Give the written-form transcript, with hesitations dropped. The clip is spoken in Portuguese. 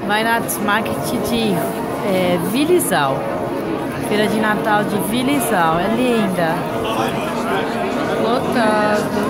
Weihnachts Market de Willisau. Feira de Natal de Willisau. É linda. Lotado.